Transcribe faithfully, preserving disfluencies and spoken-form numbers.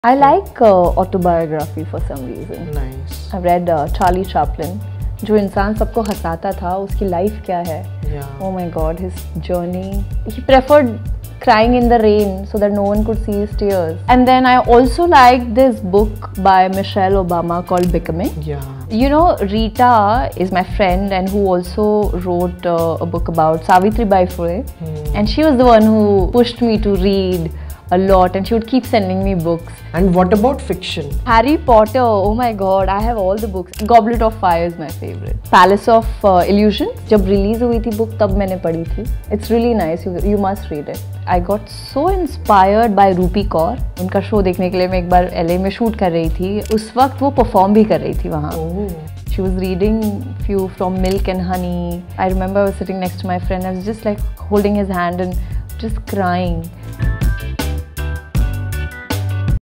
I like uh, autobiography for some reason. Nice. I've read uh, Charlie Chaplin. जो इंसान सबको हंसाता था उसकी लाइफ क्या है? Yeah. Oh my God, his journey. He preferred crying in the rain so that no one could see his tears. And then I also liked this book by Michelle Obama called Becoming. Yeah. You know, Rita is my friend and who also wrote uh, a book about Savitri Bai Phule. Hmm. And she was the one who pushed me to read a lot and she would keep sending me books. And what about fiction? Harry Potter, oh my God, I have all the books. Goblet of Fire is my favorite. Palace of uh, Illusion, जब release हुई थी book तब मैंने पढ़ी थी. It's really nice, you, you must read it. I got so inspired by Rupi Kaur. उनका show देखने के लिए मैं एक बार L A में shoot कर रही थी. उस वक्त वो perform भी कर रही थी वहाँ. Oh. She was reading few from Milk and Honey. I remember I was sitting next to my friend. I was just like holding his hand and just crying.